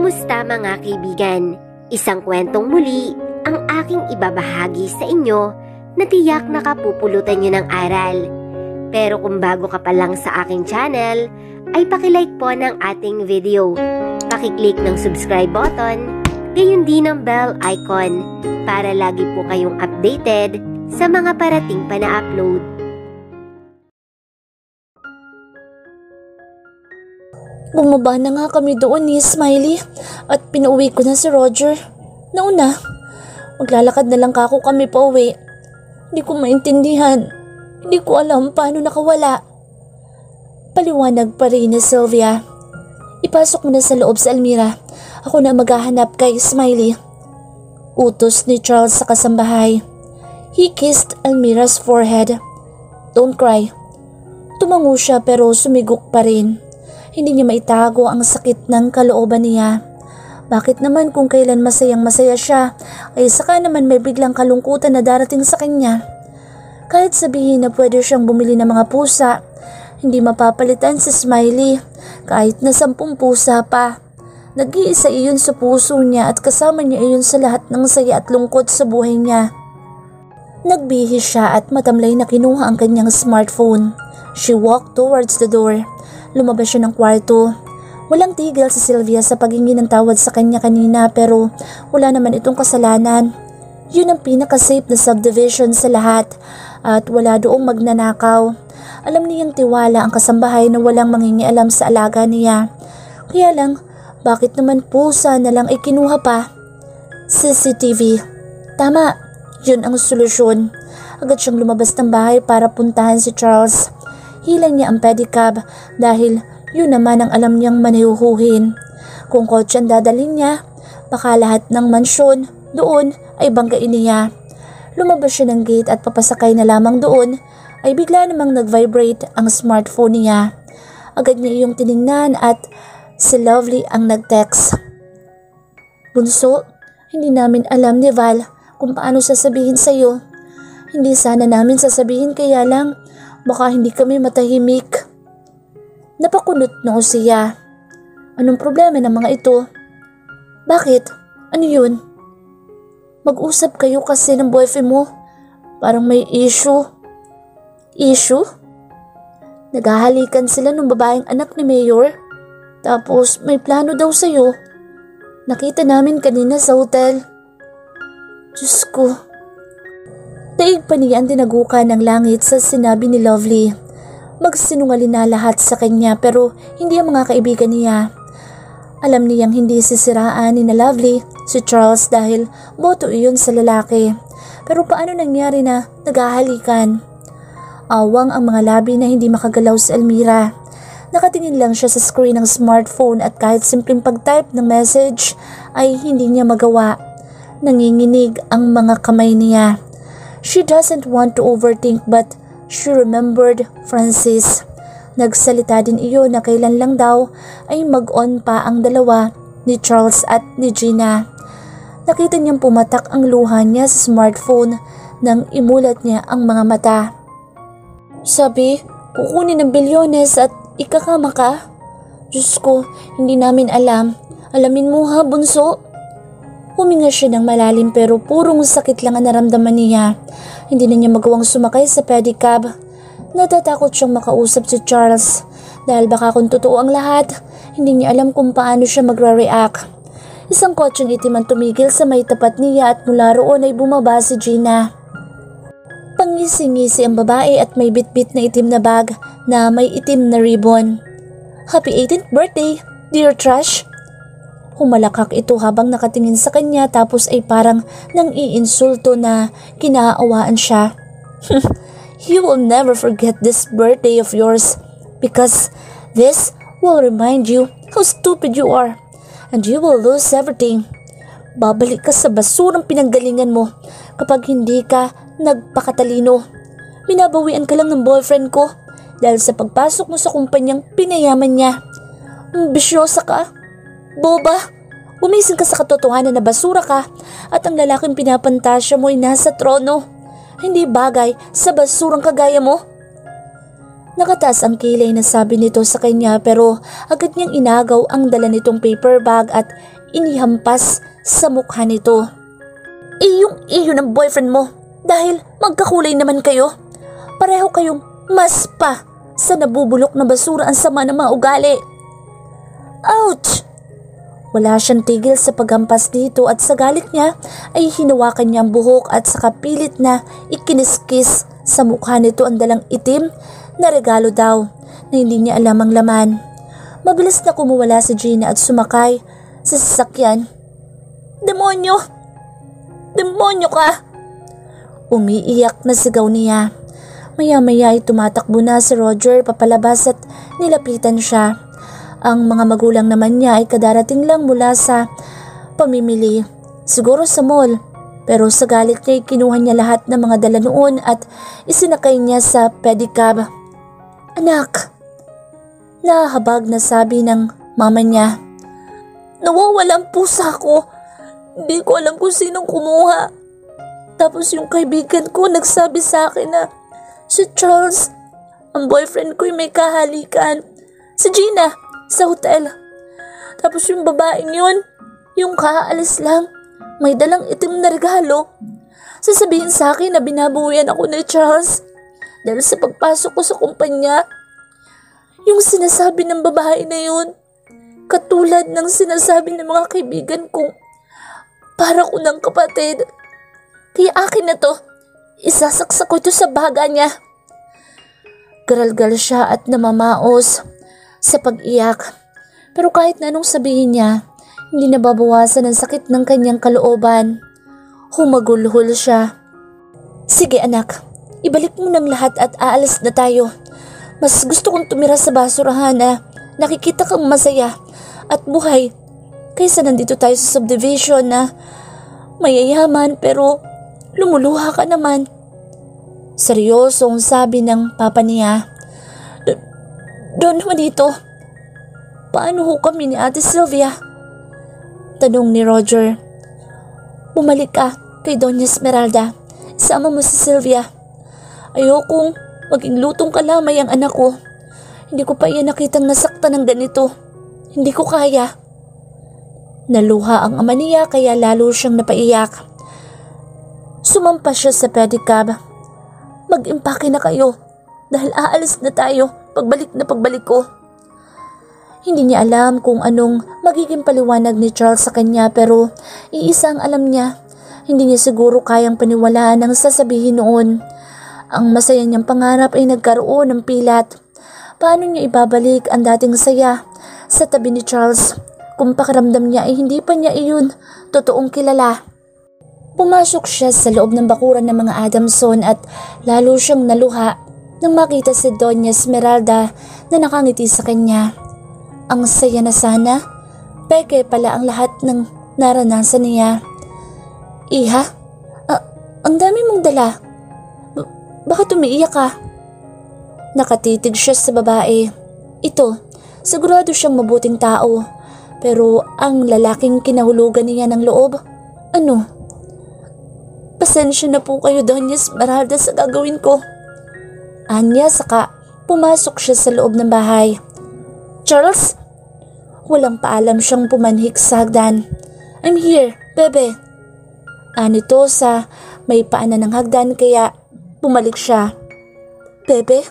Kumusta mga kaibigan? Isang kwentong muli ang aking ibabahagi sa inyo na tiyak nakapupulutan nyo ng aral. Pero kung bago ka pa lang sa aking channel, ay pakilike po ng ating video. Pakiclick ng subscribe button, gayon din ang bell icon para lagi po kayong updated sa mga parating pa na upload. Bumaba na nga kami doon ni Smiley at pinauwi ko na si Roger. Nauna, maglalakad na lang kako kami pa uwi. Hindi ko maintindihan. Hindi ko alam paano nakawala. Paliwanag pa rin ni Sylvia. Ipasok mo na sa loob sa Almira. Ako na maghahanap kay Smiley. Utos ni Charles sa kasambahay. He kissed Almira's forehead. Don't cry. Tumango siya pero sumigok pa rin. Hindi niya maitago ang sakit ng kalooban niya. Bakit naman kung kailan masayang masaya siya, ay saka naman may biglang kalungkutan na darating sa kanya? Kahit sabihin na pwede siyang bumili ng mga pusa, hindi mapapalitan si Smiley kahit na 10 pusa pa. Nag-iisa iyon sa puso niya at kasama niya iyon sa lahat ng saya at lungkot sa buhay niya. Nagbihis siya at matamlay na kinuha ang kanyang smartphone. She walked towards the door. Lumabas siya ng kwarto. Walang tigil si Sylvia sa paghingi ng tawad sa kanya kanina pero wala naman itong kasalanan. Yun ang pinaka-safe na subdivision sa lahat at wala doong magnanakaw. Alam niyang tiwala ang kasambahay na walang mangingialam sa alaga niya. Kaya lang, bakit naman pusa na lang ay kinuha pa? CCTV. Tama, yun ang solusyon. Agad siyang lumabas ng bahay para puntahan si Charles. Hilan niya ang pedicab dahil yun naman ang alam niyang manihuhuhin. Kung kotse ang dadalhin niya, baka lahat ng mansyon doon ay banggain niya. Lumabas siya ng gate at papasakay na lamang doon ay bigla namang nag-vibrate ang smartphone niya. Agad niya iyong tiningnan at si Lovely ang nag-text. Bunso, hindi namin alam ni Val kung paano sasabihin sa'yo. Hindi sana namin sasabihin kaya lang baka hindi kami matahimik. Napakunot noo siya. Anong problema ng mga ito? Bakit? Ano yun? Mag-usap kayo kasi ng boyfriend mo. Parang may issue. Issue? Naghahalikan sila ng babaeng anak ni Mayor. Tapos may plano daw sa'yo. Nakita namin kanina sa hotel. Diyos ko. Daig pa niya ang tinaguka ng langit sa sinabi ni Lovely. Magsinungaling na lahat sa kanya pero hindi ang mga kaibigan niya. Alam niyang hindi sisiraan ni na Lovely si Charles dahil boto iyon sa lalaki. Pero paano nangyari na naghahalikan? Awang ang mga labi na hindi makagalaw sa Almira. Nakatingin lang siya sa screen ng smartphone at kahit simpleng pag-type ng message ay hindi niya magawa. Nanginginig ang mga kamay niya. She doesn't want to overthink but she remembered Francis. Nagsalita din iyon na kailan lang daw ay mag-on pa ang dalawa ni Charles at ni Gina. Nakita niyang pumatak ang luha niya sa smartphone nang imulat niya ang mga mata. Sabi, kukunin ng bilyones at ikakama ka? Diyos ko, hindi namin alam. Alamin mo ha, bunso? Huminga siya ng malalim pero purong sakit lang ang naramdaman niya. Hindi na niya magawang sumakay sa pedicab. Natatakot siyang makausap si Charles dahil baka kung totoo ang lahat, hindi niya alam kung paano siya magre-react. Isang kotseng itim ang tumigil sa may tapat niya at mula roon ay bumaba si Gina. Pangisi-ngisi ang babae at may bitbit na itim na bag na may itim na ribbon. Happy 18th birthday, dear Trash! Humalakak ito habang nakatingin sa kanya tapos ay parang nang iinsulto na kinaawaan siya. You will never forget this birthday of yours because this will remind you how stupid you are and you will lose everything. Babalik ka sa basurang pinanggalingan mo kapag hindi ka nagpakatalino. Binabawian ka lang ng boyfriend ko dahil sa pagpasok mo sa kumpanyang pinayaman niya. Ambisyosa ka. Boba, umising ka sa katotohanan na basura ka at ang lalaking pinapantasya mo ay nasa trono. Hindi bagay sa basurang kagaya mo. Nakataas ang kilay na sabi nito sa kanya pero agad niyang inagaw ang dala nitong paper bag at inihampas sa mukha nito. Iyong iyo ng boyfriend mo dahil magkakulay naman kayo. Pareho kayong mas pa sa nabubulok na basura ang sama ng mga ugali. Ouch! Wala siyang tigil sa paghampas dito at sa galit niya ay hinawakan niya ang buhok at sa kapilit na ikiniskis sa mukha nito ang dalang itim na regalo daw na hindi niya alam ang laman. Mabilis na kumuwala si Gina at sumakay sa sasakyan. Demonyo! Demonyo ka! Umiiyak na sigaw niya. Maya-maya ay tumatakbo na si Roger papalabas at nilapitan siya. Ang mga magulang naman niya ay kadarating lang mula sa pamimili, siguro sa mall. Pero sa galit niya ay kinuha niya lahat ng mga dala noon at isinakay niya sa pedicab. Anak! Nahabag na sabi ng mama niya. Nawawala ang pusa ko. Hindi ko alam kung sinong kumuha. Tapos yung kaibigan ko nagsabi sa akin na si Charles, ang boyfriend ko, may kahalikan. Si Gina, sa hotel. Tapos yung babaeng yun, yung kaalis lang, may dalang itim na regalo. Sasabihin sa akin na binabuyan ako ni Charles dahil sa pagpasok ko sa kumpanya. Yung sinasabi ng babae na yun, katulad ng sinasabi ng mga kaibigan kong para ko ng kapatid. Kaya akin na to, isasaksak ko ito sa baga niya. Garalgal siya at namamaos sa pag-iyak. Pero kahit na anong sabihin niya, hindi nababawasan ang sakit ng kanyang kalooban. Humagulhol siya. Sige anak, ibalik mo ng lahat at aalis na tayo. Mas gusto kong tumira sa basurahan na nakikita kang masaya at buhay kaysa nandito tayo sa subdivision na mayayaman pero lumuluha ka naman. Seryosong sabi ng papa niya. Doon naman dito. Paano ho kami ni Ate Sylvia? Tanong ni Roger. Bumalik ka kay Doña Esmeralda. Isama mo si Sylvia. Ayokong maging lutong kalamay ang anak ko. Hindi ko pa iyan nakitang nasaktan ng ganito. Hindi ko kaya. Naluha ang ama niya kaya lalo siyang napaiyak. Sumampa siya sa pedicab. Mag-impake na kayo dahil aalis na tayo pagbalik ko. Hindi niya alam kung anong magiging paliwanag ni Charles sa kanya pero iisa ang alam niya. Hindi niya siguro kayang paniwalaan ang sasabihin noon. Ang masaya niyang pangarap ay nagkaroon ng pilat. Paano niya ibabalik ang dating saya sa tabi ni Charles kung pakiramdam niya ay hindi pa niya iyon totoong kilala? Pumasok siya sa loob ng bakuran ng mga Adamson at lalo siyang naluha nang makita si Doña Esmeralda na nakangiti sa kanya. Ang saya na sana, peke pala ang lahat ng naranasan niya. Iha, ang dami mong dala. Bakit umiiyak ka? Nakatitig siya sa babae. Ito, sigurado siyang mabuting tao. Pero ang lalaking kinahulugan niya ng loob, ano? Pasensya na po kayo, Doña Esmeralda, sa gagawin ko. Anya saka pumasok siya sa loob ng bahay. Charles? Walang paalam siyang pumanhik sa hagdan. I'm here, bebe. Anito sa may paanan ng hagdan kaya bumalik siya. Bebe?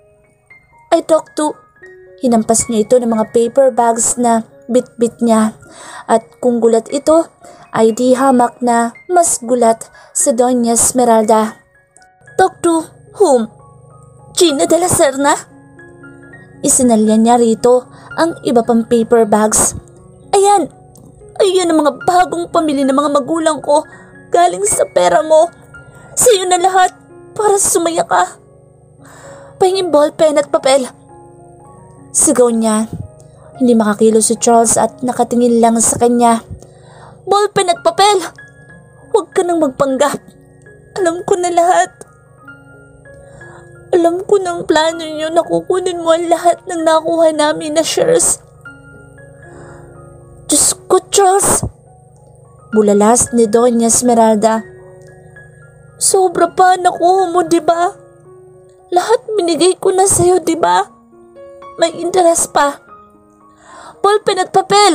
I talked to... Hinampas niya ito ng mga paper bags na bit-bit niya. At kung gulat ito, ay di hamak na mas gulat si Doña Esmeralda. Talk to whom? Gina de la Serna? Isinalyan niya rito ang iba pang paper bags. Ayan! Ayan ang mga bagong pamili ng mga magulang ko galing sa pera mo. Sa'yo na lahat para sumaya ka. Pahingin ballpen at papel. Sigaw niya. Hindi makakilos si Charles at nakatingin lang sa kanya. Ballpen at papel! Huwag ka nang magpanggap. Alam ko na lahat. Alam ko ng plano niyo na kukunin mo ang lahat ng nakuha namin na shares. Diyos ko, Charles! Bulalas ni Doña Esmeralda. Sobra pa nakuha mo, diba? Lahat binigay ko na sa'yo, di ba? May interes pa. Ballpen at papel!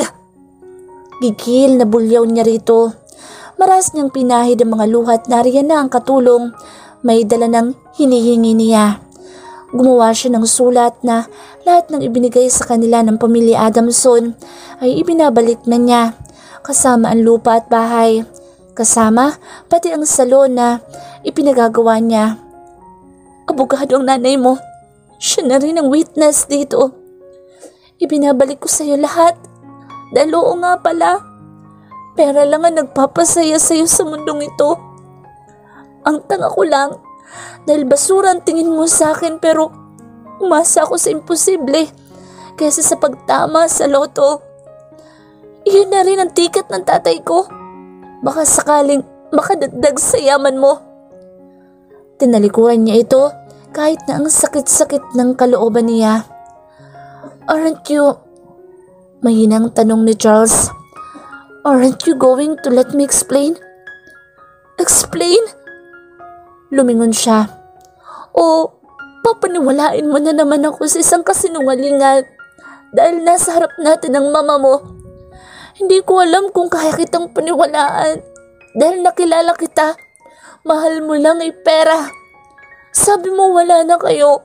Gigil na bulyaw niya rito. Maras niyang pinahid ang mga luhat, nariyan na ang katulong. May dala ng hinihingi niya. Gumawa siya ng sulat na lahat ng ibinigay sa kanila ng pamilya Adamson ay ibinabalik na niya, kasama ang lupa at bahay, kasama pati ang salon na ipinagagawa niya. Abogado ang nanay mo. Siya na rin ang witness dito. Ibinabalik ko sa'yo lahat. Dahil oo nga pala, pera lang ang nagpapasaya sa'yo sa mundong ito. Ang tanga ko lang dahil basura ang tingin mo sa akin, pero umasa ako sa imposible kaysa sa pagtama sa loto. Iyon na rin ang ticket ng tatay ko. Baka sakaling makadagdag sa yaman mo. Tinalikuran niya ito kahit na ang sakit-sakit ng kalooban niya. Aren't you... Mahinang tanong ni Charles. Aren't you going to let me explain? Explain? Lumingon siya. O, papaniwalain mo na naman ako sa isang kasinungalingan dahil nasa harap natin ang mama mo. Hindi ko alam kung kaya kitang paniwalaan dahil nakilala kita. Mahal mo lang ay pera. Sabi mo wala na kayo.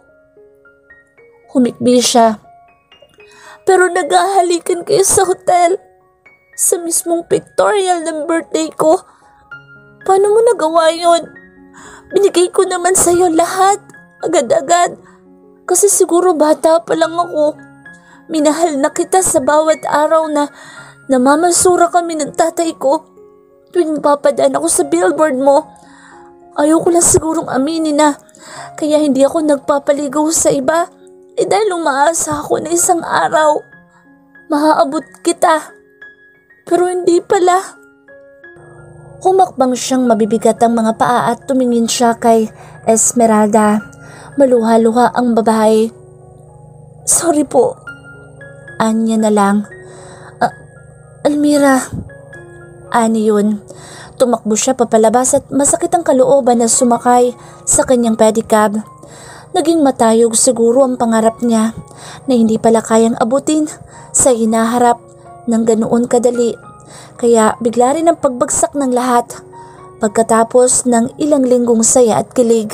Humikbi siya. Pero naghahalikan kayo sa hotel. Sa mismong pictorial ng birthday ko. Paano mo nagawa yun? Binigay ko naman sa'yo lahat. Agad-agad. Kasi siguro bata pa lang ako. Minahal na kita sa bawat araw na namamasura kami ng tatay ko. Tuwing papadaan ako sa billboard mo. Ayaw ko lang sigurong aminin na kaya hindi ako nagpapaligaw sa iba. Dahil umaasa ako na isang araw maaabot kita. Pero hindi pala. Humakbang siyang mabibigat ang mga paa at tumingin siya kay Esmeralda. Maluha-luha ang babae. Sorry po. Anya na lang. Almira. Ani yun. Tumakbo siya papalabas at masakit ang kalooban na sumakay sa kanyang pedicab. Naging matayog siguro ang pangarap niya na hindi pala kayang abutin sa hinaharap ng ganoon kadali. Kaya bigla rin ang pagbagsak ng lahat pagkatapos ng ilang linggong saya at kilig.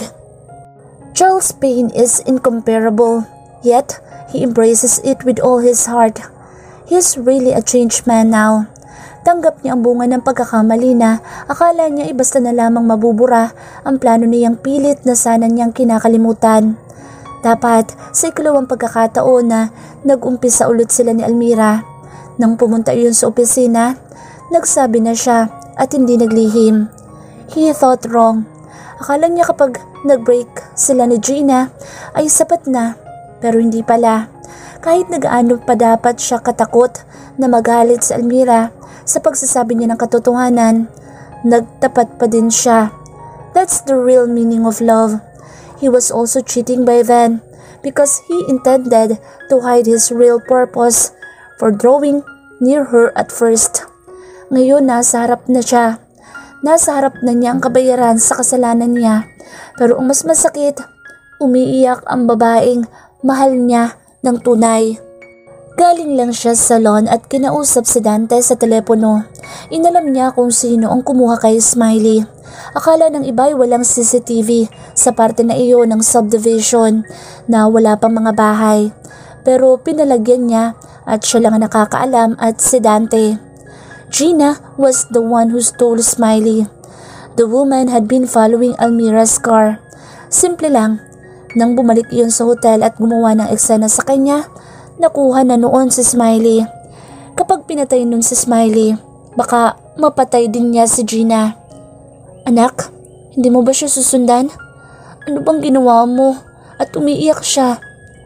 Charles' pain is incomparable, yet he embraces it with all his heart. He is really a changed man now. Tanggap niya ang bunga ng pagkakamali na akala niya basta na lamang mabubura ang plano niyang pilit na sana niyang kinakalimutan. Dapat sa ikalawang pagkakataon na nag-umpisa ulit sila ni Almira. Nang pumunta iyon sa opisina, nagsabi na siya at hindi naglihim. He thought wrong. Akala niya kapag nag-break sila ni Gina ay sapat na, pero hindi pala. Kahit nagaano pa dapat siya katakot na magalit sa Almira sa pagsasabi niya ng katotohanan, nagtapat pa din siya. That's the real meaning of love. He was also cheating by then because he intended to hide his real purpose for drawing near her at first. Ngayon nasa harap na siya. Nasa harap na niya ang kabayaran sa kasalanan niya. Pero ang mas masakit, umiiyak ang babaeng mahal niya ng tunay. Galing lang siya sa salon at kinausap si Dante sa telepono. Inalam niya kung sino ang kumuha kay Smiley. Akala ng iba'y walang CCTV sa parte na iyon ng subdivision na wala pang mga bahay. Pero pinalagyan niya at siya lang ang nakakaalam at si Dante. Gina was the one who stole Smiley. The woman had been following Almira's car. Simple lang, nang bumalik iyon sa hotel at gumawa ng eksena sa kanya, nakuha na noon si Smiley. Kapag pinatay nun si Smiley, baka mapatay din niya si Gina. Anak, hindi mo ba siya susundan? Ano bang ginawa mo? At umiiyak siya.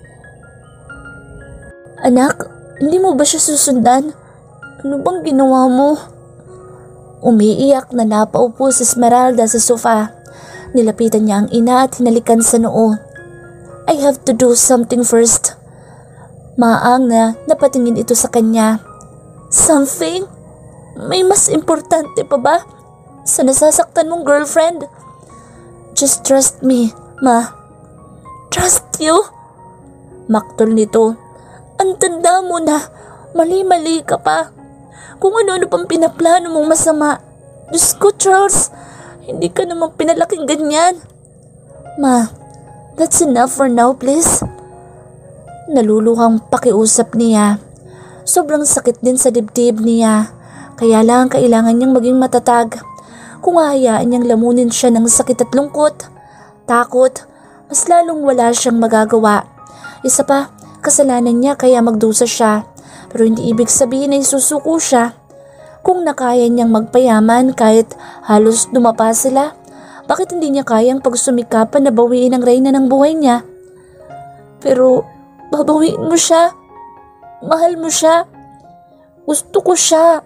Anak, hindi mo ba siya susundan? Ano bang ginawa mo? Umiiyak na napaupo si Esmeralda sa sofa. Nilapitan niya ang ina at hinalikan sa noo. I have to do something first. Maang na napatingin ito sa kanya. Something? May mas importante pa ba sa nasasaktan mong girlfriend? Just trust me, Ma. trust you? Maktol nito. Ang tanda mo na, mali-mali ka pa. Kung ano-ano pang pinaplano mong masama. Diyos ko, Charles, hindi ka naman pinalaking ganyan. Ma, that's enough for now, please. Naluluhang pakiusap niya. Sobrang sakit din sa dibdib niya. Kaya lang kailangan niyang maging matatag. Kung hahayaan niyang lamunin siya ng sakit at lungkot, takot, mas lalong wala siyang magagawa. Isa pa, kasalanan niya kaya magdusa siya. Pero hindi ibig sabihin ay susuko siya. Kung nakaya niyang magpayaman kahit halos dumapa sila, bakit hindi niya kayang pagsumikapan na bawiin ang reyna ng buhay niya? Pero babawiin mo siya. Mahal mo siya. Gusto ko siya.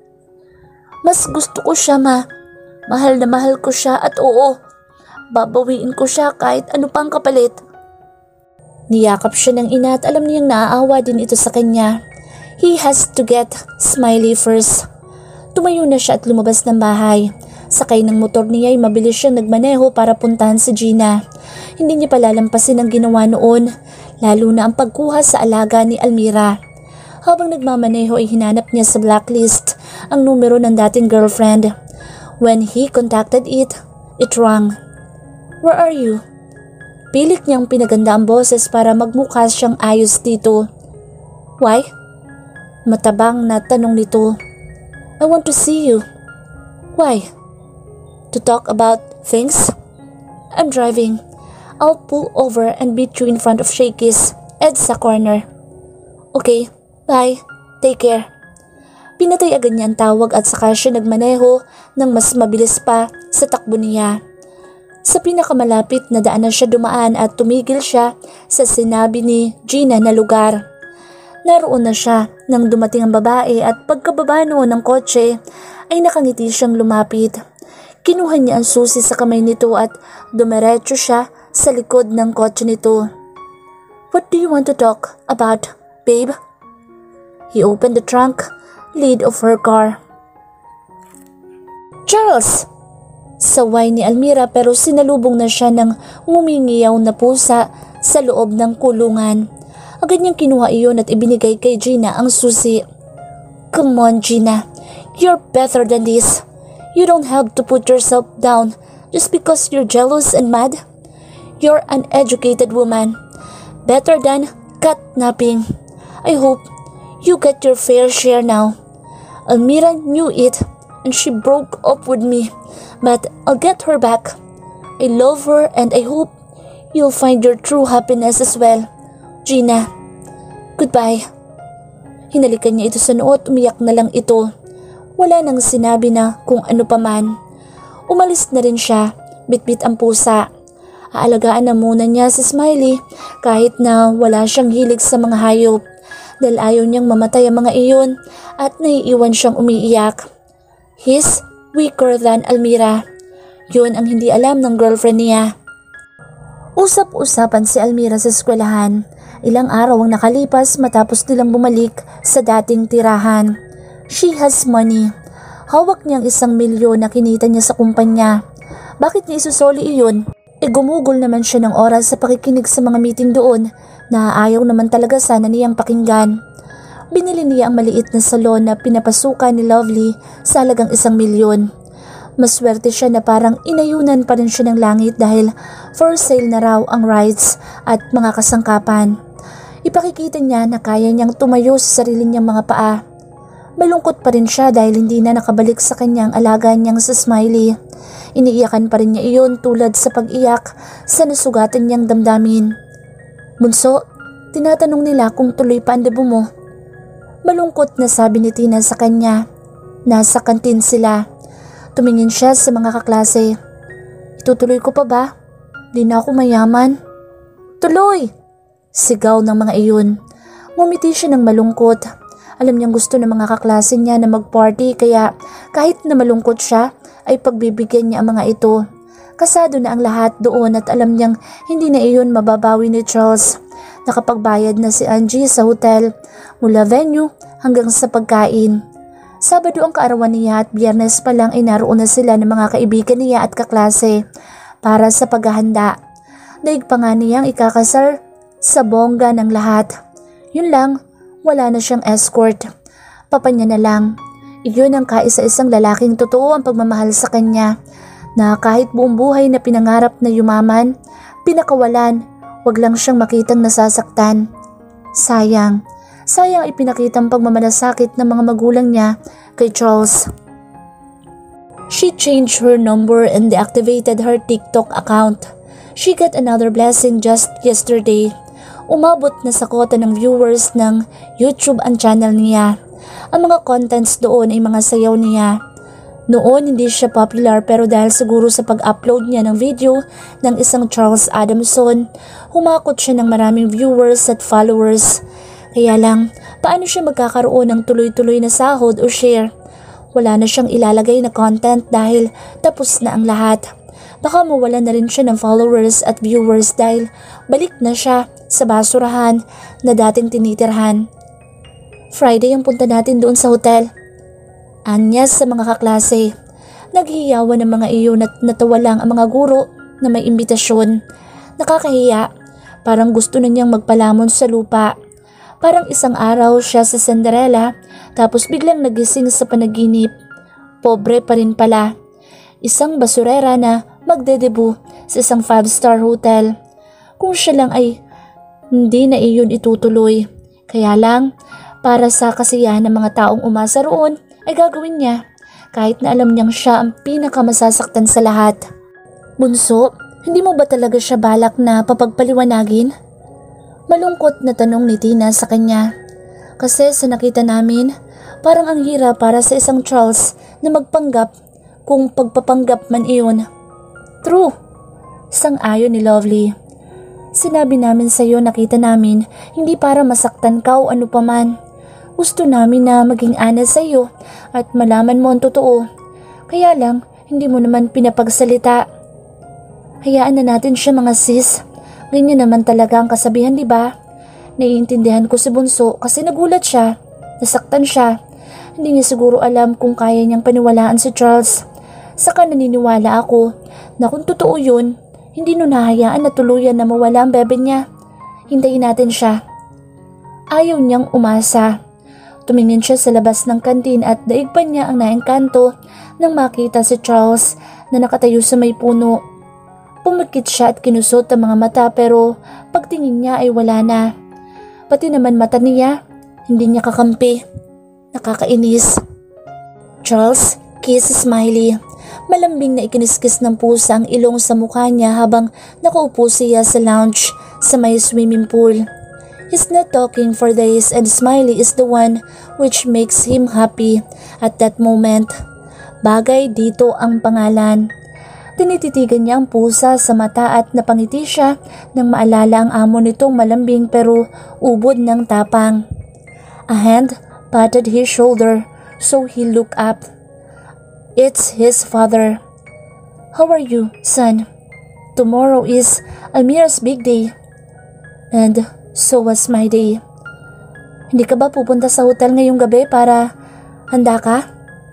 Mas gusto ko siya, Ma. Mahal na mahal ko siya at oo, babawiin ko siya kahit ano pang kapalit. Niyakap siya ng ina at alam niyang naaawa din ito sa kanya. He has to get Smiley first. Tumayo na siya at lumabas ng bahay. Sakay ng motor niya ay mabilis siyang nagmaneho para puntahan si Gina. Hindi niya palalampasin ang ginawa noon, lalo na ang pagkuha sa alaga ni Almira. Habang nagmamaneho ay hinanap niya sa blacklist ang numero ng dating girlfriend. When he contacted it rang. Where are you? Pilit niyang pinaganda ang boses para magmukha siyang ayos dito. Why? Matabang na tanong nito. I want to see you. Why? To talk about things? I'm driving. I'll pull over and meet you in front of Shakey's, Edsa corner. Okay, bye. Take care. Pinatay agad niya ang tawag at saka siya nagmaneho ng mas mabilis pa sa takbo niya. Sa pinakamalapit na daanan siya dumaan at tumigil siya sa sinabi ni Gina na lugar. Naroon na siya nang dumating ang babae at pagkababa noon ng kotse ay nakangiti siyang lumapit. Kinuha niya ang susi sa kamay nito at dumiretso siya sa likod ng kotse nito. What do you want to talk about, babe? He opened the trunk lid of her car. Charles! Saway ni Almira pero sinalubong na siya ng ngumingiyaw na pusa sa loob ng kulungan. Agad niyang kinuha iyon at ibinigay kay Gina ang susi. Come on, Gina. You're better than this. You don't have to put yourself down just because you're jealous and mad. You're an educated woman. Better than catnapping. I hope you get your fair share now. Almira knew it and she broke up with me, but I'll get her back. I love her and I hope you'll find your true happiness as well. Gina, goodbye. Hinalikan niya ito sa noo at umiyak na lang ito. Wala nang sinabi na kung ano paman. Umalis na rin siya, bitbit ang pusa. Aalagaan na muna niya si Smiley kahit na wala siyang hilig sa mga hayop dahil ayaw niyang mamatay ang mga iyon at naiiwan siyang umiiyak. He's weaker than Almira. Yun ang hindi alam ng girlfriend niya. Usap-usapan si Almira sa eskwelahan. Ilang araw ang nakalipas matapos nilang bumalik sa dating tirahan. She has money. Hawak niyang 1,000,000 na kinita niya sa kumpanya. Bakit niya isusoli iyon? Gumugol naman siya ng oras sa pakikinig sa mga meeting doon na ayaw naman talaga sana niyang pakinggan. Binili niya ang maliit na salon na pinapasukan ni Lovely sa halagang 1,000,000. Maswerte siya na parang inayunan pa rin siya ng langit dahil for sale na raw ang rides at mga kasangkapan. Ipakikita niya na kaya niyang tumayo sa sarili niyang mga paa. Malungkot pa rin siya dahil hindi na nakabalik sa kanyang alaga niyang sa Smiley. Iniiyakan pa rin niya iyon tulad sa pag-iyak sa nasugatan niyang damdamin. Bunso, tinatanong nila kung tuloy pa ang debo mo. Malungkot na sabi ni Tina sa kanya. Nasa kantin sila. Tumingin siya sa mga kaklase. Itutuloy ko pa ba? Di na ako mayaman. Tuloy! Sigaw ng mga iyon. Ngumiti siya ng malungkot. Alam niyang gusto ng mga kaklase niya na mag-party kaya kahit na malungkot siya ay pagbibigyan niya ang mga ito. Kasado na ang lahat doon at alam niyang hindi na iyon mababawi ni Charles. Nakapagbayad na si Angie sa hotel mula venue hanggang sa pagkain. Sabado ang kaarawan niya at Biyernes pa lang ay naroon na sila ng mga kaibigan niya at kaklase para sa paghahanda. Daig pa nga niyang ikakasar sa bongga ng lahat. Yun lang, wala na siyang escort. Papa niya na lang. Iyon ang kaisa-isang lalaking totoo ang pagmamahal sa kanya, na kahit buong buhay na pinangarap na yumaman, pinakawalan, wag lang siyang makitang nasasaktan. Sayang ipinakitang pagmamalasakit ng mga magulang niya kay Charles. She changed her number and deactivated her TikTok account. She got another blessing just yesterday. Umabot na sa kota ng viewers ng YouTube ang channel niya. Ang mga contents doon ay mga sayaw niya. Noon hindi siya popular pero dahil siguro sa pag-upload niya ng video ng isang Charles Adamson, humakot siya ng maraming viewers at followers. Kaya lang, paano siya magkakaroon ng tuloy-tuloy na sahod o share? Wala na siyang ilalagay na content dahil tapos na ang lahat. Baka mawala na rin siya ng followers at viewers dahil balik na siya sa basurahan na dating tinitirhan. Friday ang punta natin doon sa hotel. Anyas sa mga kaklase. Naghihiyawan ng mga iyon at natawa lang ang mga guro na may imbitasyon. Nakakahiya. Parang gusto na niyang magpalamon sa lupa. Parang isang araw siya sa Cinderella tapos biglang nagising sa panaginip. Pobre pa rin pala. Isang basurera na magdedebu sa isang 5-star hotel. Kung siya lang ay hindi na iyon itutuloy. Kaya lang, para sa kasiyahan ng mga taong umasa roon, ay gagawin niya. Kahit na alam niyang siya ang pinakamasasaktan sa lahat. Bunso, hindi mo ba talaga siya balak na papagpaliwanagin? Malungkot na tanong ni Tina sa kanya. Kasi sa nakita namin, parang ang hirap para sa isang Charles na magpanggap kung pagpapanggap man iyon. True, sang-ayon ni Lovely. Sinabi namin sa iyo nakita namin hindi para masaktan ka o ano paman. Gusto namin na maging honest sa iyo at malaman mo ang totoo. Kaya lang, hindi mo naman pinapagsalita. Hayaan na natin siya mga sis. Ganyan naman talaga ang kasabihan, di ba? Naiintindihan ko si Bunso kasi nagulat siya. Nasaktan siya. Hindi niya siguro alam kung kaya niyang paniwalaan si Charles. Saka naniniwala ako na kung totoo yun, hindi nun hahayaan na tuluyan na mawala ang bebe niya. Hintayin natin siya. Ayaw niyang umasa. Tumingin siya sa labas ng kantin at daig pa niya ang naengkanto nang makita si Charles na nakatayo sa may puno. Pumikit siya at kinusot ang mga mata pero pagtingin niya ay wala na. Pati naman mata niya, hindi niya kakampi. Nakakainis. Charles, kiss Smiley. Malambing na ikiniskis ng pusa ang ilong sa mukha niya habang nakaupo siya sa lounge sa may swimming pool. He's not talking for days and Smiley is the one which makes him happy at that moment. Bagay dito ang pangalan. Tinititigan niya ang pusa sa mata at napangiti siya nang maalala ang amo nitong malambing pero ubod ng tapang. A hand patted his shoulder so he looked up. It's his father. How are you, son? Tomorrow is Almira's big day. And so was my day. Hindi ka ba pupunta sa hotel ngayong gabi para handa ka?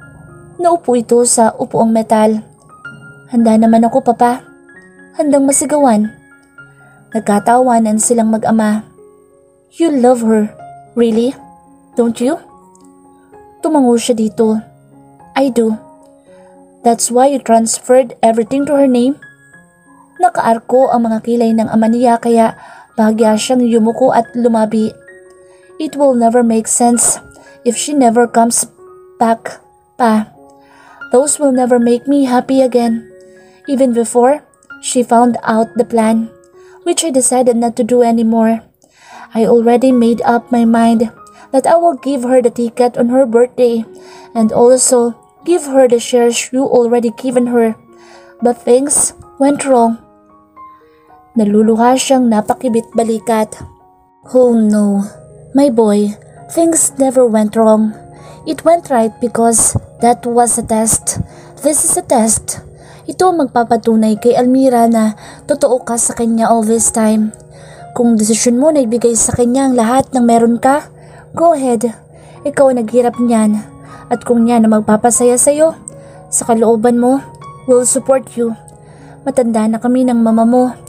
Naupo ito sa upuang metal. Handa naman ako, Papa. Handang masigawan. Nagkatawanan silang mag-ama. You love her, really? Don't you? Tumango siya dito. I do. That's why you transferred everything to her name? Nakaarko ang mga kilay ng ama niya kaya bahagya siyang yumuko at lumabi. It will never make sense if she never comes back, Pa. Those will never make me happy again. Even before she found out the plan, which I decided not to do anymore. I already made up my mind that I will give her the ticket on her birthday and also give her the shares you already given her. But things went wrong. Naluluha siyang napakibit-balikat. Oh no, my boy, things never went wrong. It went right because that was a test. This is a test. Ito ang magpapatunay kay Almira na totoo ka sa kanya all this time. Kung desisyon mo na ibigay sa kanya ang lahat ng meron ka, go ahead. Ikaw ang naghirap niyan. At kung yan ang magpapasaya sa'yo, sa kalooban mo, we'll support you. Matanda na kami ng mama mo.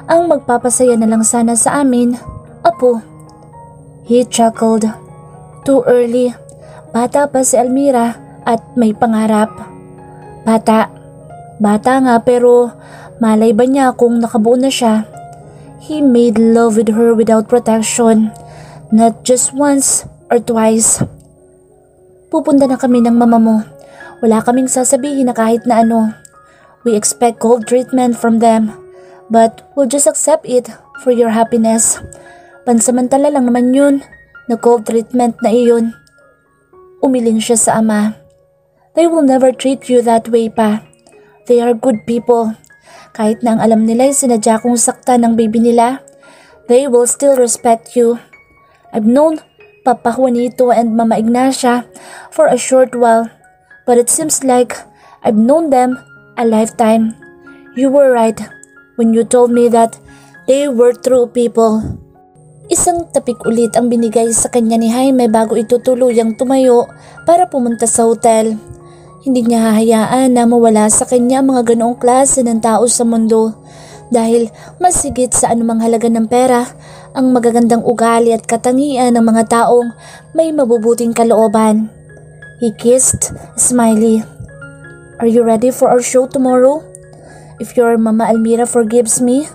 Ang magpapasaya na lang sana sa amin, Apo. He chuckled. Too early. Bata pa si Almira at may pangarap. Bata nga pero malay ba niya kung nakabuo na siya? He made love with her without protection. Not just once or twice. Pupunta na kami ng mama mo. Wala kaming sasabihin na kahit na ano. We expect cold treatment from them. But we'll just accept it for your happiness. Pansamantala lang naman yun. Na cold treatment na iyon. Umiling siya sa ama. They will never treat you that way pa. They are good people. Kahit na ang alam nila ay sinadya kong sakta ng baby nila, they will still respect you. I've known Papa Juanito and Mama Ignacia for a short while, but it seems like I've known them a lifetime. You were right when you told me that they were true people. Isang tapik ulit ang binigay sa kanya ni Jaime bago ito tuluyang tumayo para pumunta sa hotel. Hindi niya hahayaan na mawala sa kanya mga ganoong klase ng tao sa mundo dahil mas higit sa anumang halaga ng pera ang magagandang ugali at katangian ng mga taong may mabubuting kalooban. He kissed Smiley. Are you ready for our show tomorrow? If your Mama Almira forgives me?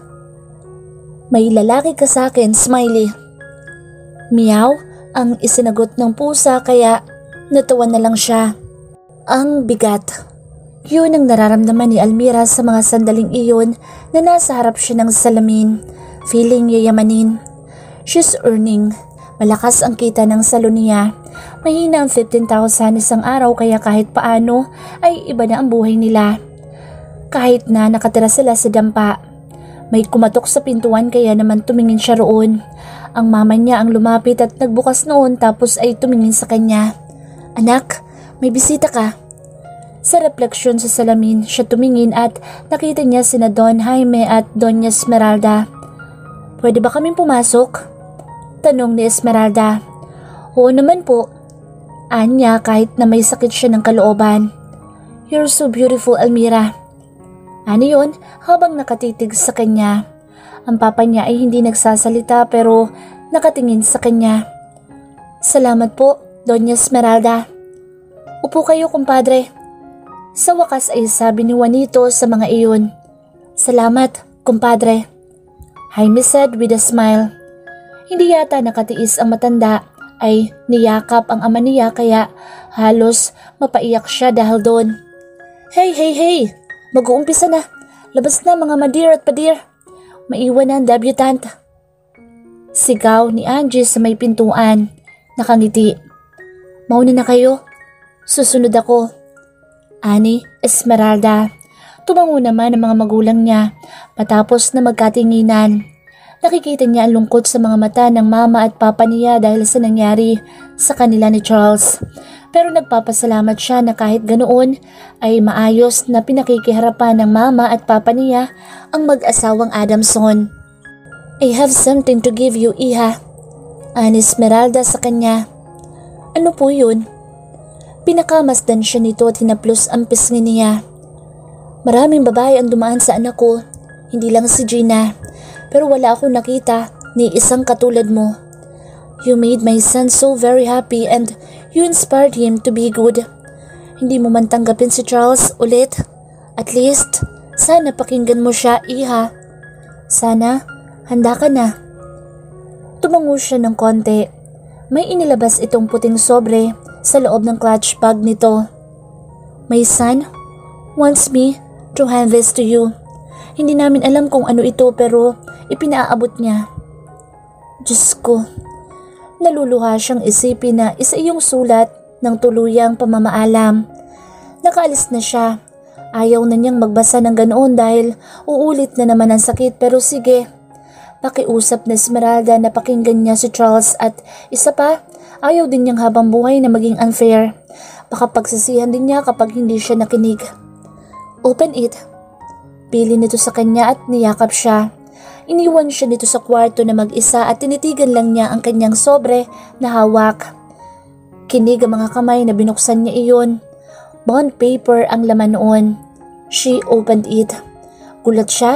May lalaki ka sa akin, Smiley. Meow ang isinagot ng pusa kaya natawa na lang siya. Ang bigat. Yun ang nararamdaman ni Almira sa mga sandaling iyon na nasa harap siya ng salamin, feeling yayamanin. She's earning. Malakas ang kita ng salon niya. Mahina ang 15,000 isang araw kaya kahit paano ay iba na ang buhay nila. Kahit na nakatira sila sa dampa. May kumatok sa pintuan kaya naman tumingin siya roon. Ang mama niya ang lumapit at nagbukas noon tapos ay tumingin sa kanya. Anak, may bisita ka. Sa refleksyon sa salamin, siya tumingin at nakita niya sina Don Jaime at Doña Esmeralda. Pwede ba kaming pumasok? Tanong ni Esmeralda. Oo naman po. Anya kahit na may sakit siya ng kalooban. You're so beautiful, Almira. Ano yun habang nakatitig sa kanya. Ang papa niya ay hindi nagsasalita pero nakatingin sa kanya. Salamat po, Doña Esmeralda. Upo kayo, kumpadre. Sa wakas ay sabi ni Juanito sa mga iyon. Salamat, kumpadre. Jaime said with a smile. Hindi yata nakatiis ang matanda ay niyakap ang ama niya kaya halos mapaiyak siya dahil doon. Hey! Mag-uumpisa na. Labas na mga madir at padir. Maiwan na ang debutant. Sigaw ni Angie sa may pintuan. Nakangiti. Mauna na kayo. Susunod ako. Ani Esmeralda. Tumango naman ang mga magulang niya matapos na magkatinginan. Nakikita niya ang lungkot sa mga mata ng mama at papa niya dahil sa nangyari sa kanila ni Charles. Pero nagpapasalamat siya na kahit ganoon ay maayos na pinakikiharapan ng mama at papa niya ang mag-asawang Adamson. I have something to give you, Iha. Ani Esmeralda sa kanya. Ano po yun? Pinakamasdan siya nito at hinaplos ang pisngi niya. Maraming babae ang dumaan sa anak ko, hindi lang si Gina, pero wala akong nakita ni isang katulad mo. You made my son so very happy and you inspired him to be good. Hindi mo man tanggapin si Charles ulit. At least, sana pakinggan mo siya, Iha. Sana, handa ka na. Tumango siya ng konti. May inilabas itong puting sobre sa loob ng clutch bag nito. My son wants me to hand this to you. Hindi namin alam kung ano ito pero ipinaabot niya. Diyos ko, naluluha siyang isipin na isa iyong sulat ng tuluyang pamamaalam. Nakaalis na siya. Ayaw na niyang magbasa ng ganoon dahil uulit na naman ang sakit pero sige. Pakiusap na Esmeralda na pakinggan niya si Charles at isa pa, ayaw din niyang habang buhay na maging unfair. Baka pagsisihan din niya kapag hindi siya nakinig. Open it. Pili nito sa kanya at niyakap siya. Iniwan siya nito sa kwarto na mag-isa at tinitigan lang niya ang kanyang sobre na hawak. Kinig ang mga kamay na binuksan niya iyon. Bond paper ang laman noon. She opened it. Gulat siya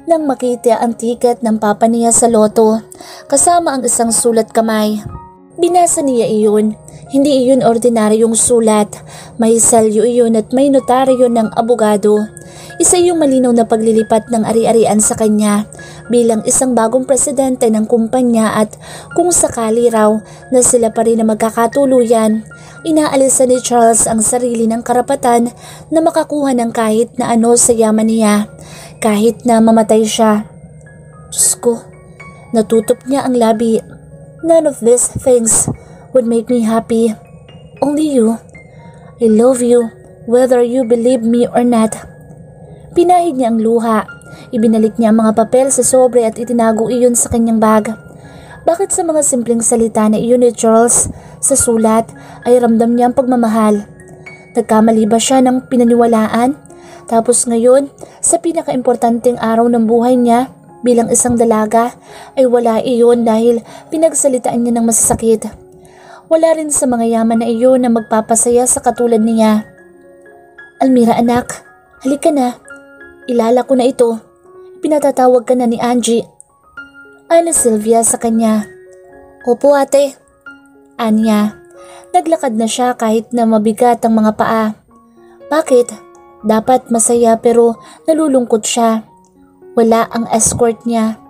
nang makita ang tiket ng papa niya sa loto kasama ang isang sulat kamay. Binasa niya iyon. Hindi iyon ordinaryong sulat. May selyo iyon at may notaryo ng abogado. Isa yung malinaw na paglilipat ng ari-arian sa kanya bilang isang bagong presidente ng kumpanya at kung sakali raw na sila pa rin na magkakatuluyan, inaalisa ni Charles ang sarili ng karapatan na makakuha ng kahit na ano sa yaman niya, kahit na mamatay siya. Diyos ko, natutop niya ang labi. None of these things would make me happy. Only you. I love you, whether you believe me or not. Pinahid niya ang luha. Ibinalik niya ang mga papel sa sobre at itinago iyon sa kanyang bag. Bakit sa mga simpleng salita na iyon ni Charles sa sulat ay ramdam niya ang pagmamahal? Nagkamali ba siya ng pinaniwalaan? Tapos ngayon, sa pinakaimportanteng araw ng buhay niya bilang isang dalaga, ay wala iyon dahil pinagsalitaan niya ng masasakit. Wala rin sa mga yaman na iyon na magpapasaya sa katulad niya. Almira anak, halika na. Ilala ko na ito. Pinatatawag ka na ni Angie. Ana Sylvia sa kanya. Opo ate. Anya. Naglakad na siya kahit na mabigat ang mga paa. Bakit? Dapat masaya pero nalulungkot siya. Wala ang escort niya.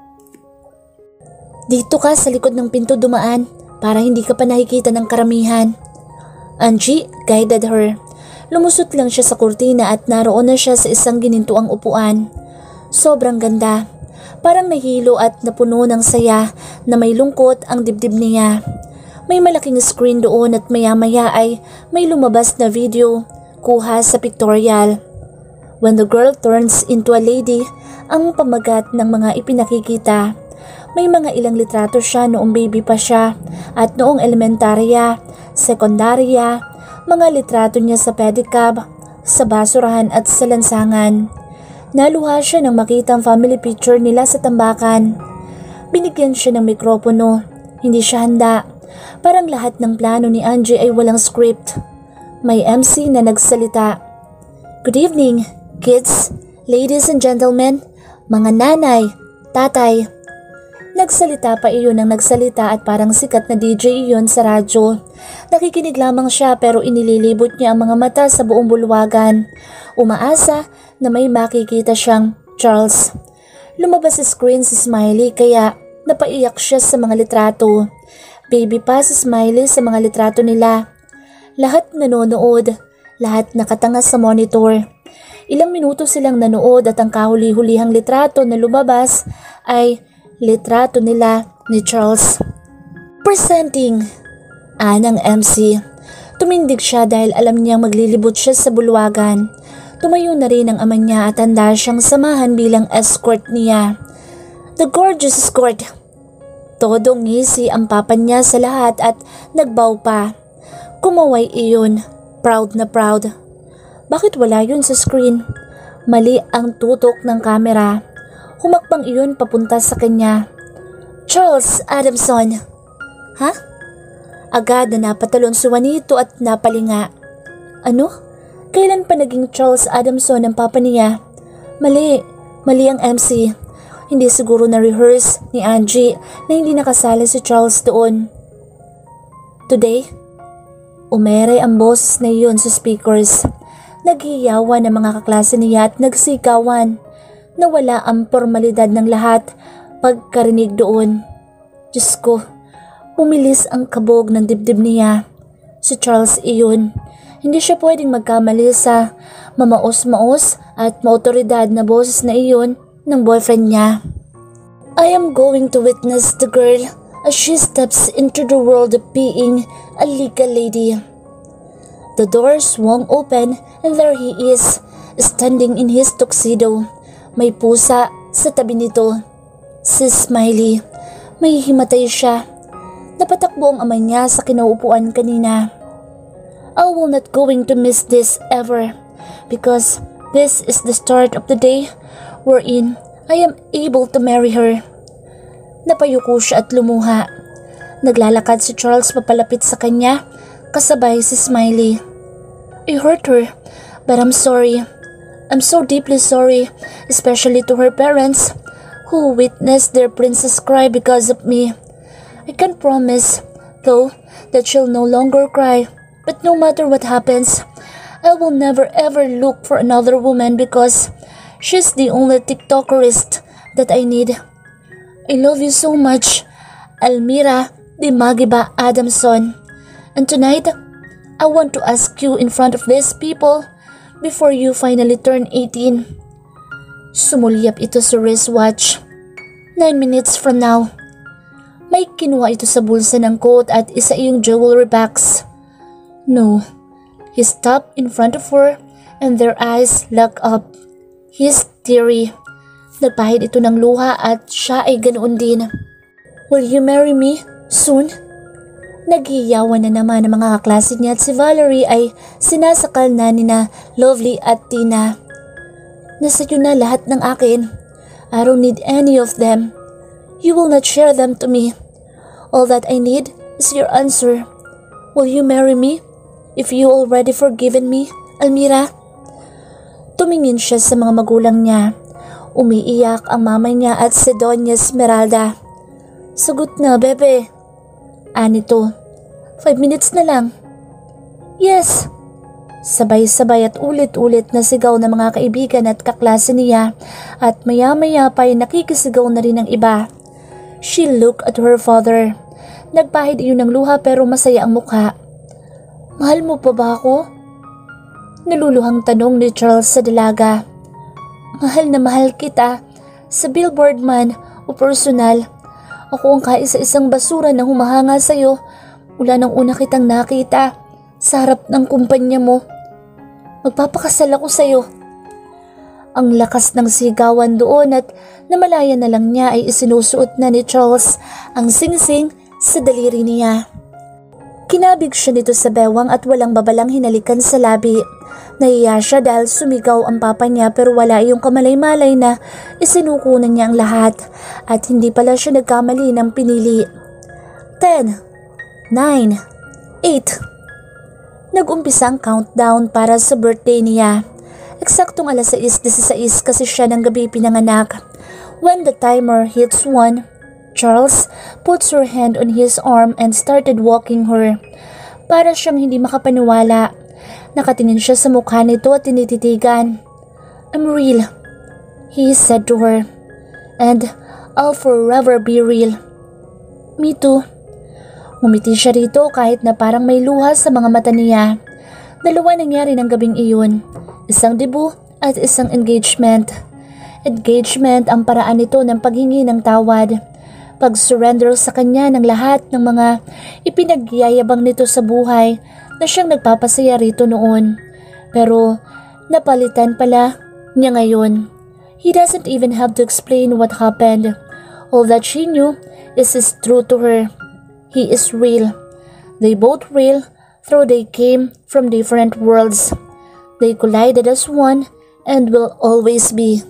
Dito ka sa likod ng pinto dumaan para hindi ka pa nakikita ng karamihan. Angie guided her. Lumusot lang siya sa kurtina at naroon na siya sa isang ginintuang upuan. Sobrang ganda. Parang nahilo at napuno ng saya na may lungkot ang dibdib niya. May malaking screen doon at maya-maya ay may lumabas na video kuha sa pictorial. When the girl turns into a lady, ang pamagat ng mga ipinakikita. May mga ilang litrato siya noong baby pa siya at noong elementarya, sekundarya, mga litrato niya sa pedicab, sa basurahan at sa lansangan. Naluha siya nang makita ang family picture nila sa tambakan. Binigyan siya ng mikropono. Hindi siya handa. Parang lahat ng plano ni Angie ay walang script. May MC na nagsalita. Good evening, kids, ladies and gentlemen, mga nanay, tatay. Nagsalita pa iyon ng nagsalita at parang sikat na DJ iyon sa radyo. Nakikinig lamang siya pero inililibot niya ang mga mata sa buong bulwagan. Umaasa na may makikita siyang Charles. Lumabas sa screen si Smiley kaya napaiyak siya sa mga litrato. Baby pa si Smiley sa mga litrato nila. Lahat nanonood, lahat nakatanga sa monitor. Ilang minuto silang nanood at ang kahuli-hulihang litrato na lumabas ay litrato nila ni Charles. Presenting Anang MC. Tumindig siya dahil alam niyang maglilibot siya sa bulwagan. Tumayo na rin ang ama niya at handa siyang samahan bilang escort niya. The gorgeous escort. Todong ngisi ang papa niya sa lahat at nagbaw pa. Kumaway iyon. Proud na proud. Bakit wala yun sa screen? Mali ang tutok ng kamera. Humakbang iyon papunta sa kanya. Charles Adamson. Ha? Agad na napatalon si Juanito at napalinga. Ano? Kailan pa naging Charles Adamson ang papa niya? Mali ang MC. Hindi siguro na-rehearse ni Angie na hindi nakasali si Charles doon. Today? Umere ang boses na iyon sa speakers. Naghiyawan ang mga kaklase niya at nagsikawan. Nawala ang formalidad ng lahat pagkarinig doon. Diyos ko, umilis ang kabog ng dibdib niya. Si Charles iyon. Hindi siya pwedeng magkamali sa mamaos-maos at maotoridad na boses na iyon ng boyfriend niya. I am going to witness the girl as she steps into the world of being a legal lady. The door swung open and there he is, standing in his tuxedo. May pusa sa tabi nito. Si Smiley. May himatay siya. Napatakbo ang ama niya sa kinaupuan kanina. I will not going to miss this ever because this is the start of the day wherein I am able to marry her. Napayuko siya at lumuha. Naglalakad si Charles papalapit sa kanya kasabay si Smiley. I hurt her but I'm sorry. I'm so deeply sorry, especially to her parents. who witnessed their princess cry because of me. I can't promise, though, that she'll no longer cry, but no matter what happens, I will never ever look for another woman because she's the only TikTokerist that I need. I love you so much, Almira Di Magiba Adamson. And tonight, I want to ask you in front of these people before you finally turn 18. Sumulyap ito sa wristwatch. 9 minutes from now. May kinuha ito sa bulsa ng coat at isa iyong jewelry box. No. He stopped in front of her and their eyes locked up. He's teary. Nagpahid ito ng luha at siya ay ganoon din. Will you marry me soon? Naghiyawan na naman ang mga kaklase niya at si Valerie ay sinasakal na nina Lovely at Tina. Nasa iyo na lahat ng akin. I don't need any of them. You will not share them to me. All that I need is your answer. Will you marry me if you already forgiven me, Almira? Tumingin siya sa mga magulang niya. Umiiyak ang mama niya at si Doña Esmeralda. Sagot na, bebe. Anito, 5 minutes na lang. Yes. Sabay-sabay at ulit-ulit na sigaw ng mga kaibigan at kaklase niya at maya-maya pa ay nakikisigaw na rin ng iba. She looked at her father. Nagpahid iyon ng luha pero masaya ang mukha. Mahal mo pa ba ako? Naluluhang tanong ni Charles sa dalaga. Mahal na mahal kita. Sa billboard man o personal. Ako ang kaisa-isang basura na humahanga sa'yo mula nang una kitang nakita sa harap ng kumpanya mo. Magpapakasal ako sa'yo. Ang lakas ng sigawan doon at namalaya na lang niya ay isinusuot na ni Charles ang singsing sa daliri niya. Kinabig siya nito sa bewang at walang babalang hinalikan sa labi. Nahiya siya dahil sumigaw ang papa niya pero wala yung kamalay-malay na isinukunan niya ang lahat at hindi pala siya nagkamali ng pinili. 10, 9, 8. Nag-umpisa ang countdown para sa birthday niya. Eksaktong alas 6:16 kasi siya ng gabi pinanganak. When the timer hits 1, Charles puts her hand on his arm and started walking her. Para siyang hindi makapaniwala. Nakatingin siya sa mukha nito at tinititigan. I'm real, he said to her. And I'll forever be real. Me too. Ngumiti siya rito kahit na parang may luha sa mga mata niya. Dalawa nangyari ng gabing iyon. Isang debut at isang engagement. Engagement ang paraan nito ng paghingi ng tawad. Pag-surrender sa kanya ng lahat ng mga ipinagyayabang nito sa buhay na siyang nagpapasaya rito noon. Pero napalitan pala niya ngayon. He doesn't even have to explain what happened. All that she knew is true to her. He is real. They both real, though they came from different worlds. They collided as one and will always be.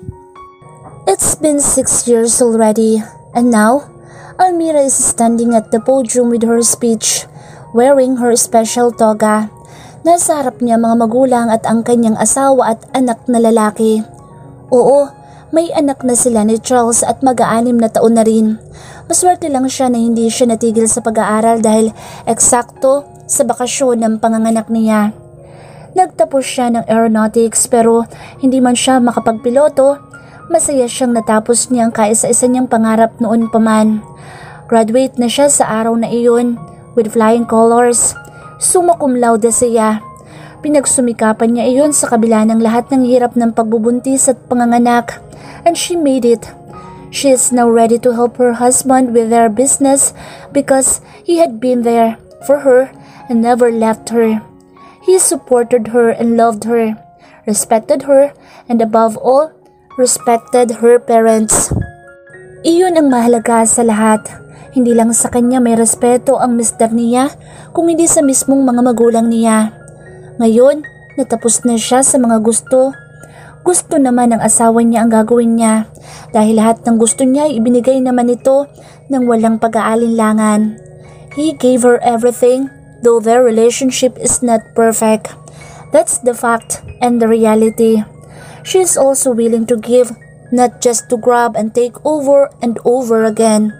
It's been 6 years already, and now Almira is standing at the podium with her speech, wearing her special toga. Nasa harap niya mga magulang at ang kanyang asawa at anak na lalaki. Oo, may anak na sila ni Charles at mag-6 na taon na rin. Maswerte lang siya na hindi siya natigil sa pag-aaral dahil eksakto sa bakasyon ng panganganak niya. Nagtapos siya ng aeronautics pero hindi man siya makapagpiloto. Masaya siyang natapos niya ang kaisa-isa niyang pangarap noon pa man. Graduate na siya sa araw na iyon with flying colors. Summa cum laude siya. Pinagsumikapan niya iyon sa kabila ng lahat ng hirap ng pagbubuntis at panganganak. And she made it. She is now ready to help her husband with their business because he had been there for her and never left her. He supported her and loved her, respected her, and above all, respected her parents. Iyon ang mahalaga sa lahat. Hindi lang sa kanya may respeto ang mister niya, kung hindi sa mismong mga magulang niya. Ngayon, natapos na siya sa mga gusto. Gusto naman ng asawa niya ang gagawin niya dahil lahat ng gusto niya ay ibinigay naman ito ng walang pag-aalinlangan. He gave her everything, though their relationship is not perfect. That's the fact and the reality. She is also willing to give Not just to grab and take over and over again.